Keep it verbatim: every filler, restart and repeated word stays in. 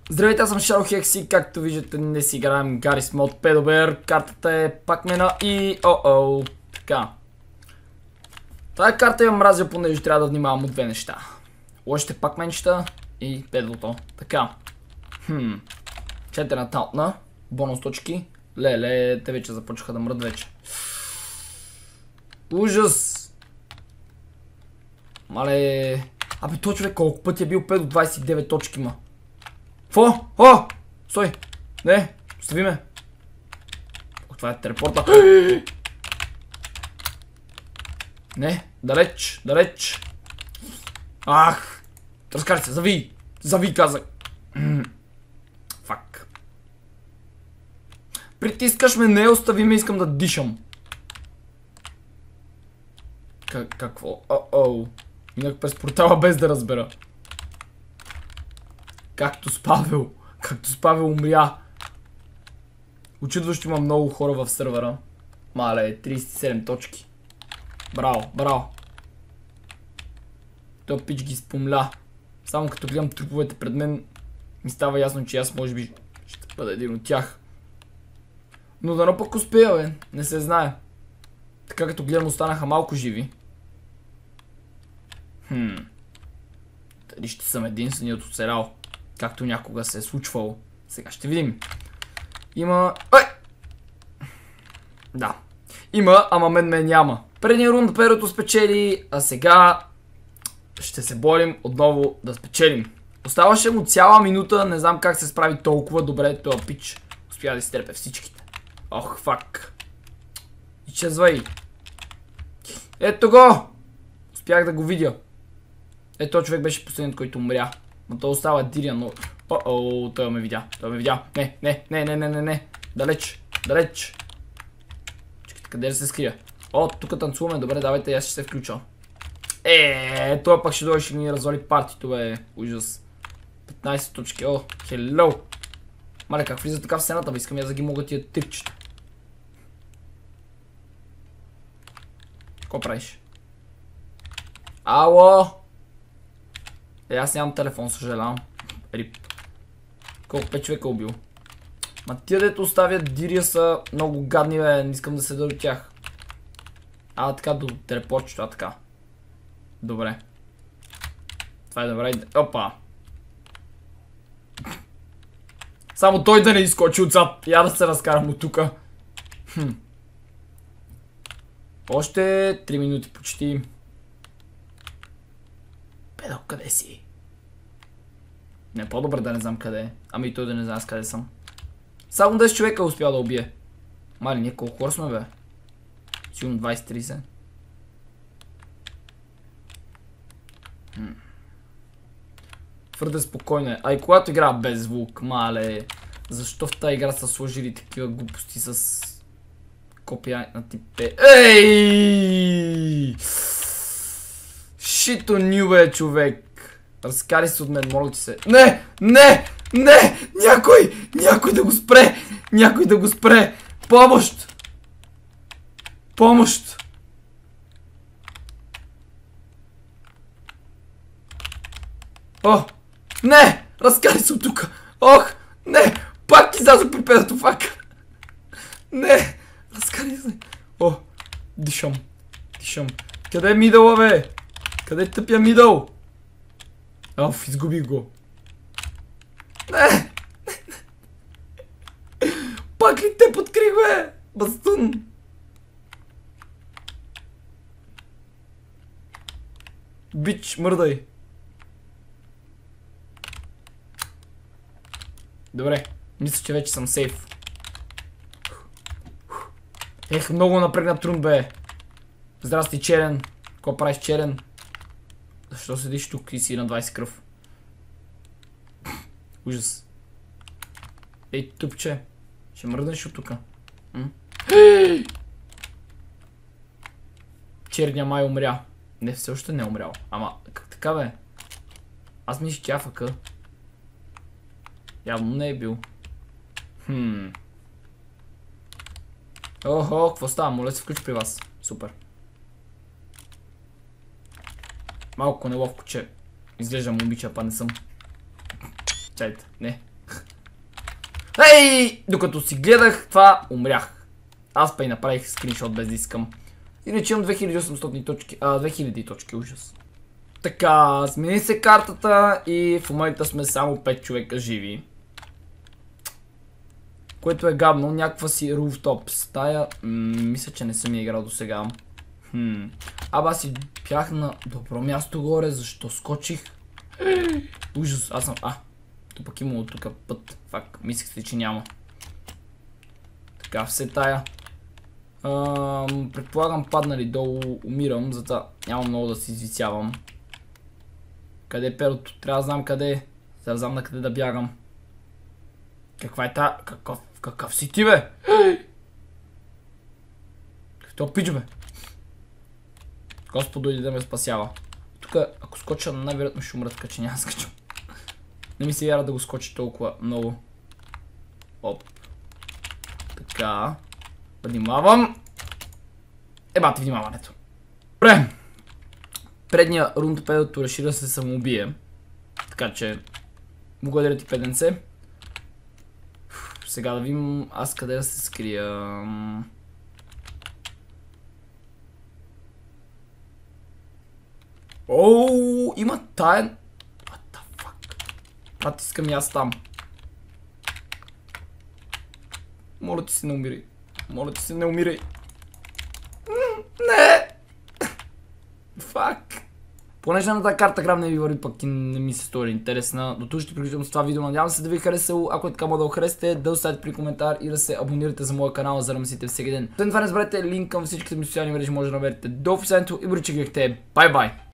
Здравейте, аз съм Шаро Хекси, както виждате днес играем Гаррис Мод Педобер, картата е Пакмена и о-о, така. Тая карта я мразя, понеже трябва да внимавам от две неща. Лошите пакменчета и педлото, така. Хм, четири на таутна, бонус точки, леле, те вече започнаха да мрат вече. Ужас! Мале, абе той човек колко пъти е бил пет до двайсет и девет точки ма. Фо? О! Стой! Не! Остави ме! О, това е телепорта. Не! Далеч! Далеч! Ах! Разкарай се! Зави! Зави, казах! Фак. Притискаш ме, не остави ме, искам да дишам. Как, какво? О-оу. Минах през портала без да разбера. Както с Павел. Както с Павел умря. Очудващо има много хора в сървъра. Мале, трийсет и седем точки. Браво, браво. Той пич ги спомля. Само като гледам труповете пред мен, ми става ясно, че аз може би ще бъда един от тях. Но дано пък успея, бе. Не се знае. Така като гледам, останаха малко живи. Хм. Дали ще съм единственият оцелял, както някога се е случвало. Сега ще видим. Има... Ай! Да. Има, ама мен ме няма. Предния рунд перото спечели, а сега ще се борим отново да спечелим. Оставаше му цяла минута, не знам как се справи толкова добре този пич. Успя да изтрепе всичките. Ох, фак. Изчезвай. Ето го! Успях да го видя. Ето този човек беше последният, който умря. Но той остава Дирия, но... О-о, той ме видя. Той ме видя. Не, не, не, не, не, не, не. Далеч, далеч. Чекайте, къде да се скрия? О, тук танцуваме. Добре, давайте, аз ще се включа. Еее, той пак ще дойде, ще ни развали партито, бе. Ужас. петнайсет точки. О, хеллоу. Мале, как влиза така в сцената, бе? Искам я да ги мога тия тирчета. Какво правиш? Ало! Е, аз нямам телефон, съжалявам. Рип. Колко пет човека убил. Ма тия дето оставят Дирия са много гадни, бе. Не искам да седа от тях. А, така до телепортчето, а така. Добре. Това е добре. Опа. Само той да не изкочи отзад. Я да се разкарам от тука. Хм. Още три минути почти. Педо, къде си? Не, по-добре да не знам къде е. Ами и той да не знае с къде съм. Само десет човека успял да убие. Мали, ние колко хора сме, бе? Сигурно двайсет-трийсет. Твърде спокойно е. А и когато игра без звук, мале. Защо в тази игра са сложили такива глупости с копия на тип П? Ей! Шито ню, бе, човек. Разкари се от мен, моля ти се. Не! Не! Не! Някой! Някой да го спре! Някой да го спре! Помощ! Помощ! О! Не! Разкари се от тука! Ох! Не! Пак излязох при педото, фак! Не! Разкари се! О! Дишам. Дишам. Къде е мидъла, бе? Къде е тъпия мидъл? Оф, изгубих го. Не! Пак ли те подкрих, бе? Бастун! Бич, мърдай. Добре, мисля, че вече съм сейф. Ех, много напрегнат трун, бе. Здрасти, черен. Какво правиш, черен? Защо седиш тук и си на двайсет кръв? Ужас. Ей, тупче. Ще мръднеш от тука. Черния май умря. Не, все още не е умрял. Ама, как така, бе? Аз мисля, че тя фъка. Явно не е бил. Хм. Охо, какво става? Моля се включи при вас. Супер. Малко неловко, че изглеждам момиче, па не съм. Чайте, не. Ей! Докато си гледах това, умрях. Аз па и направих скриншот без да искам. Иначе имам две хиляди и осемстотин точки, а, две хиляди точки, ужас. Така, смени се картата и в момента сме само пет човека живи. Което е гадно, някаква си rooftop стая. Мисля, че не съм я играл до сега. Хм. Аба аз си бях на добро място горе, защо скочих? Ужас, аз съм... А, то пък имало тук път. Фак, мислех си, че няма. Така, все тая. Ам, предполагам паднали долу, умирам, затова няма много да се извисявам. Къде е перото? Трябва да знам къде е. Сега да знам на къде да бягам. Каква е та... Какъв... Какъв си ти, бе? Какво пич, бе? Господ дойде да ме спасява. Тук, ако скоча, най-вероятно ще умра, така че няма скачам. Не ми се яра да го скочи толкова много. Оп. Така. Внимавам. Ебате внимаването. Добре. Предния рунд педото реши да се самоубие. Така че... Благодаря ти, педенце. Сега да видим аз къде да се скрия. Оу, има таен... What the fuck? Натискам и аз там. Моля ти се, не умирай. Моля ти се, не умирай. Не! Фак. Понеже на тази карта грам не ви върви, пък и не ми се стори интересна. До тук ще приключвам с това видео. Надявам се да ви е харесало. Ако е така, мога да го харесате, да оставите при коментар и да се абонирате за моя канал, за да мислите всеки ден. Освен това не забравяйте, линк към всичките ми социални мрежи може да намерите до описанието и бъдете. Бай бай!